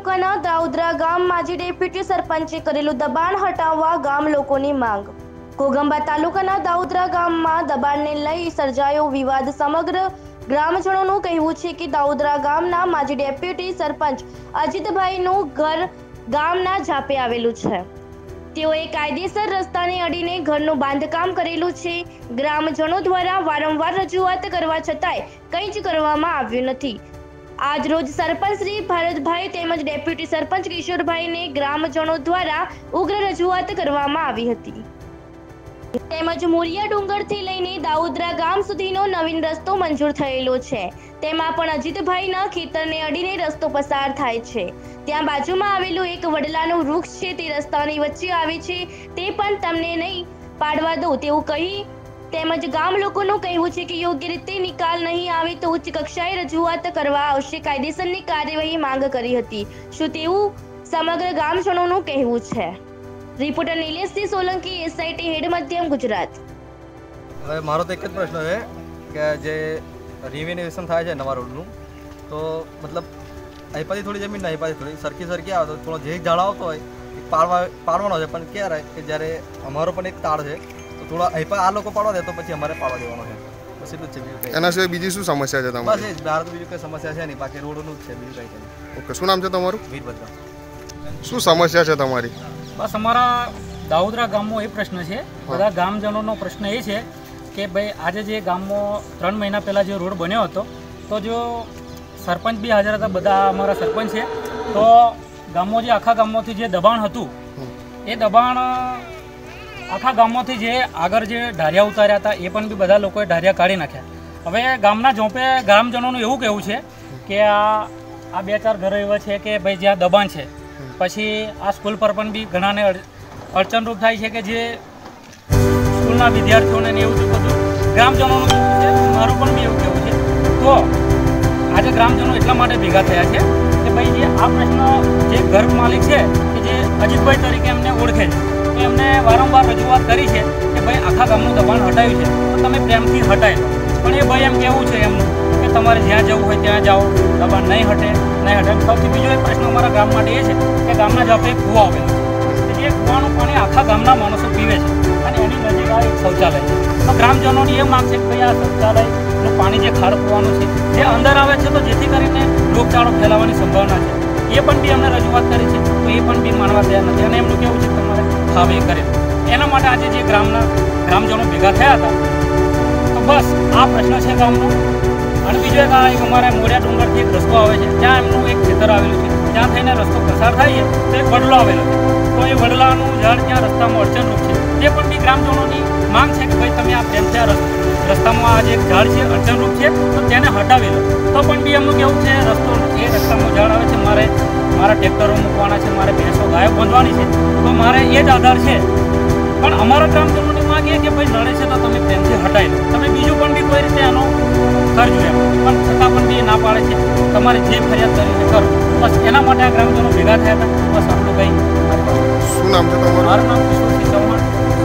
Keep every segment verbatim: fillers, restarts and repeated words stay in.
તાલુકાના દાઉદરા ગામ માજી ડેપ્યુટી સરપંચે કરેલું દબાણ હટાવવા ગામ લોકોની માંગ। ઘોઘંબા તાલુકાના દાઉદરા ગામમાં દબાણને લઈ સર્જાયો વિવાદ। સમગ્ર ગ્રામજનોનું કહેવું છે કે દાઉદરા ગામના માજી ડેપ્યુટી સરપંચ અજીતભાઈનું ઘર ગામના ઝાપે આવેલું છે। તેઓએ કાયદેસર રસ્તાને અડીને ઘરનું બાંધકામ કરેલું છે। ગ્રામજનો દ્વારા વારંવાર રજૂઆત કરવા છતાંય કંઈ જ કરવામાં આવ્યું નથી। આજ રોજ સરપંચ શ્રી ભારતભાઈ તેમજ ડેપ્યુટી સરપંચ કિશોરભાઈને ગ્રામજનો દ્વારા ઉગ્ર રજૂઆત કરવામાં આવી હતી। તેમજ મોરિયા ડુંગરથી લઈને દાઉદરા ગામ સુધીનો નવીન રસ્તો મંજૂર થયેલો છે। તેમાં પણ અજીતભાઈના ખેતરને અડીને રસ્તો પસાર થાય છે। ત્યાં બાજુમાં આવેલું એક વડલાનું વૃક્ષ છે, તે રસ્તાની વચ્ચે આવે છે, તે પણ તમને નહીં પાડવા દો તેવું કહી તેમજ ગામ લોકોનું કહેવું છે કે યોગ્ય રીતે નિકાલ નહીં આવે તો ઉચ્ચ કક્ષાએ રજૂઆત કરવા આવશે। કાયદેસરની કાર્યવાહી માંગ કરી હતી। શું તેવું સમગ્ર ગામજનોનું કહેવું છે। Reporter Nileshsinh Solanki, SIT head, Madhya Gujarat. હવે મારો તો એક જ પ્રશ્ન છે કે જે રિવેન્યુએશન થાય છે નવા રોડનું, તો મતલબ અહીં પાછી થોડી જમીન નહીં પાછી થોડી સરખી સરખી આવે તો થોડો જે ઝાડ આવતો હોય એ પાડવા પાડવાનો છે, પણ ક્યારે કે જ્યારે અમારો પણ એક તાળ છે તો થોડા અહીં પર આ લોકો પાડવા દે તો પછી અમારે પાડવા દેવાનો છે। બસ એટલું જ છે। એના સિવાય બીજી શું સમસ્યા છે તમારી? બસ એ બહાર તો બીજું કંઈ સમસ્યા છે નહીં, બાકી રોડનું જ છે, બીજું કંઈ નહીં। ઓકે, શું નામ છે તમારું? વીરભદ્ર। શું સમસ્યા છે તમારી? બસ અમારા દાઉદરા ગામમાં એ પ્રશ્ન છે, બધા ગામજનોનો પ્રશ્ન એ છે કે ભાઈ આજે જે ગામમાં ત્રણ મહિના પહેલાં જે રોડ બન્યો હતો તો જો સરપંચ બી હાજર હતા, બધા અમારા સરપંચ છે, તો ગામમાં જે આખા ગામમાંથી જે દબાણ હતું એ દબાણ આખા ગામમાંથી જે આગળ જે ઢારિયા ઉતાર્યા હતા એ પણ બી બધા લોકોએ ઢારિયા કાઢી નાખ્યા। હવે ગામના જોપે ગ્રામજનોનું એવું કહેવું છે કે આ આ બે ચાર ઘરો એવા છે કે ભાઈ જ્યાં દબાણ છે, પછી આ સ્કૂલ પર પણ બી ઘણાને અડચણરૂપ થાય છે કે જે સ્કૂલના વિદ્યાર્થીઓને એવું જ બધું ગ્રામજનોનું કહેવું છે, મારું પણ બી એવું કહેવું છે। તો આજે ગ્રામજનો એટલા માટે ભેગા થયા છે કે ભાઈ જે આ પ્રશ્ન જે ઘર માલિક છે કે જે અજીતભાઈ તરીકે એમને ઓળખે છે, તો એમને વારંવાર રજૂઆત કરી છે કે ભાઈ આખા ગામનું દબાણ હટાવ્યું છે તો તમે પ્રેમથી હટાવી લો, પણ એ ભાઈ એમ કહેવું છે એમનું કે તમારે જ્યાં જવું હોય ત્યાં જાઓ, દબાણ નહીં હટે નહીં હટે। સૌથી બીજો એક પ્રશ્ન અમારા ગામ માટે એ છે કે ગામના જાપે એક કૂવો આવેલો છે, જે કૂવાનું પાણી આખા ગામના માણસો પીવે છે અને એની નજીક આ એક શૌચાલય છે। તો ગ્રામજનોની એ માંગ છે કે ભાઈ આ શૌચાલયનું પાણી જે ખાડ કૂવાનું છે જે અંદર આવે છે તો જેથી કરીને રોગચાળો ફેલાવાની સંભાવના છે, એ પણ બી અમને રજૂઆત કરી છે તો એ પણ બી માનવા તૈયાર નથી અને એમનું કેવું છે કે તમારે ખાવે કરે। એના માટે આજે જે ગ્રામના ગ્રામજનો ભેગા થયા હતા તો બસ આ પ્રશ્ન છે ગામનો। અને બીજો એક આ એક અમારે મોરિયા ડુંગરથી એક રસ્તો આવે છે, ત્યાં એમનું એક ખેતર આવેલું છે, ત્યાં થઈને રસ્તો પસાર થાય છે તો એક વડલો આવેલો છે, તો એ વડલાનું ઝાડ ત્યાં રસ્તામાં અડચણરૂપ છે, તે પણ બી ગ્રામજનોની માંગ છે કે ભાઈ તમે આ પ્રેમથી આ રસ્તામાં આ જે ઝાડ છે અડચણરૂપ છે તો તેને હટાવી લો। તો પણ બી એમનું કેવું છે રસ્તો એ રસ્તામાં ઝાડ આવે છે, મારે મારા ટ્રેક્ટરો મૂકવાના છે, મારે ભેંસો ગાયો બાંધવાની છે, તો મારે એ જ આધાર છે। પણ અમારા ગ્રામજનોની માંગ એ કે ભાઈ નડે છે તો તમે પ્રેમથી હટાવી લો, તમે બીજું પણ બી કોઈ રીતે આનો કરજો એમ, પણ છતાં પણ બી ના પાડે છે તમારે જે ફરિયાદ કરી છે કરો। બસ એના માટે આ ગ્રામજનો ભેગા થયા હતા। બસ આટલું કંઈ। શું નામ છે તમારું? મારું નામ કિશોરસિંહ ચૌહાણ।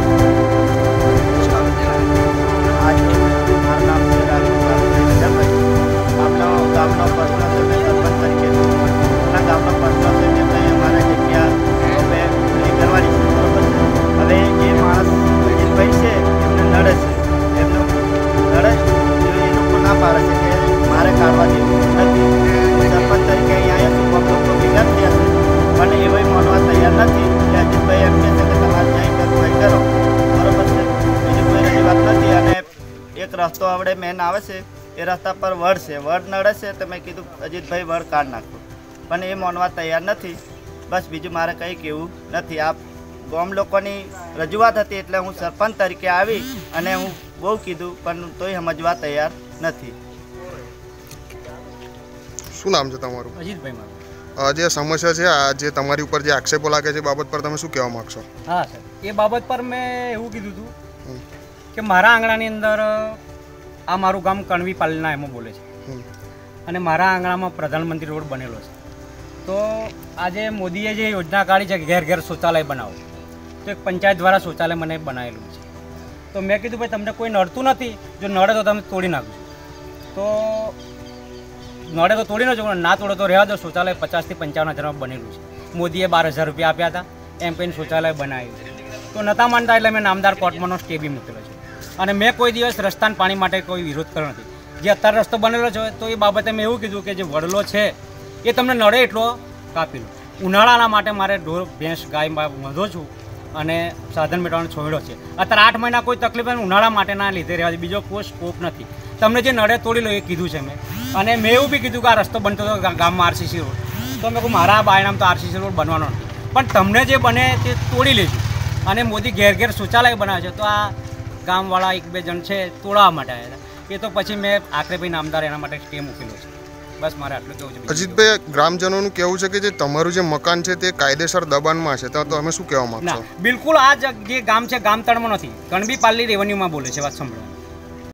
આપણા ગામનો પ્રશ્ન છે, મેં સરપંચ તરીકે આપણા ગામનો પ્રશ્ન છે કે ભાઈ અમારે જગ્યા હવે એ કરવાની છે, બરોબર છે। હવે જે માણસ અજીતભાઈ છે એમને નડે છે, એમનું નડે એ લોકો ના પાડે છે કે મારે કાઢવા જેવું નથી। સરપંચ તરીકે અહીંયા આવ્યા છું, લોકો ભેગા થયા છે પણ એવા માનવા તૈયાર નથી એટલે અજીતભાઈ એમ કહે છે કે તમારે જ્યાં કરવું હોય કરો, બરોબર છે, બીજી કોઈ રજૂઆત નથી। અને એક રસ્તો આપણે મેન આવે છે એ રસ્તા પર વડ છે, વડ નડે છે તો મેં કીધું અજીતભાઈ વડ કાઢ નાખો, પણ એ માનવા તૈયાર નથી। બસ બીજું મારે કંઈ કહેવું નથી। આ ગામ લોકોની રજૂઆત હતી એટલે હું સરપંચ તરીકે આવી અને હું બહુ કીધું પણ તોય સમજવા તૈયાર નથી। શું નામ છે તમારું? અજીતભાઈ મારું। જે સમસ્યા છે આ જે તમારી ઉપર જે આક્ષેપો લાગે છે એ બાબત પર તમે શું કહેવા માગશો? હા સર, એ બાબત પર મેં એવું કીધું હતું કે મારા આંગણાની અંદર આ મારું ગામ કણવી પાલના એમાં બોલે છે અને મારા આંગણામાં પ્રધાનમંત્રી રોડ બનેલો છે, તો આજે મોદીએ જે યોજના કાઢી છે કે ઘેર ઘેર શૌચાલય બનાવો, તો એક પંચાયત દ્વારા શૌચાલય મને બનાવેલું છે, તો મેં કીધું ભાઈ તમને કોઈ નડતું નથી, જો નડે તો તમે તોડી નાખજો। તો નડે તો તોડીને જ ના તોડે તો રહેવા દો. શૌચાલય પચાસથી પંચાવન હજારમાં બનેલું છે. મોદીએ બાર હજાર રૂપિયા આપ્યા હતા એમ કહીને શૌચાલય બનાવ્યું તો નહોતા માનતા, એટલે મેં નામદાર કોર્ટમાંનો સ્ટે બી મૂકેલો છે. અને મેં કોઈ દિવસ રસ્તાના પાણી માટે કોઈ વિરોધ કર્યો નથી. જે અત્યારે રસ્તો બનેલો છે તો એ બાબતે મેં એવું કીધું કે જે વડલો છે એ તમને નડે એટલો કાપી લો. ઉનાળાના માટે મારે ઢોર ભેંસ ગાય બાંધો છું અને સાધન મેળવવાનો છોડ્યો છે. અત્યારે આઠ મહિના કોઈ તકલીફ નહીં, ઉનાળા માટેના લીધે રહેવા દે, બીજો કોઈ સ્કોપ નથી. તમને જે નડે તોડી લો એ કીધું છે મેં. અને મેં એવું બી કીધું કે આ રસ્તો બનતો હતો ગામમાં આરસીસી રોડ, તો મેં કહું મારા બાયણામ તો આરસીસી રોડ બનવાનો નથી, પણ તમને જે બને તે તોડી લેજો. અને મોદી ઘેર ઘેર શૌચાલય બનાવે છે તો આ ગામવાળા એક બે જણ છે તોડવા માટે આવ્યા હતા. એ તો પછી મેં આખરે ભાઈ નામદાર એના માટે સ્ટે મૂકેલો છે. બસ મારે આટલું કેવું છે. અજીતભાઈ, ગ્રામજનોનું કહેવું છે કે જે તમારું જે મકાન છે તે કાયદેસર દબાણમાં છે, તો તમે શું કહેવા માંગશો? ના, બિલકુલ આ જે ગામ છે ગામ તળમાં નથી, કણબી પાલની રેવન્યુમાં બોલે છે. વાત સાંભળો.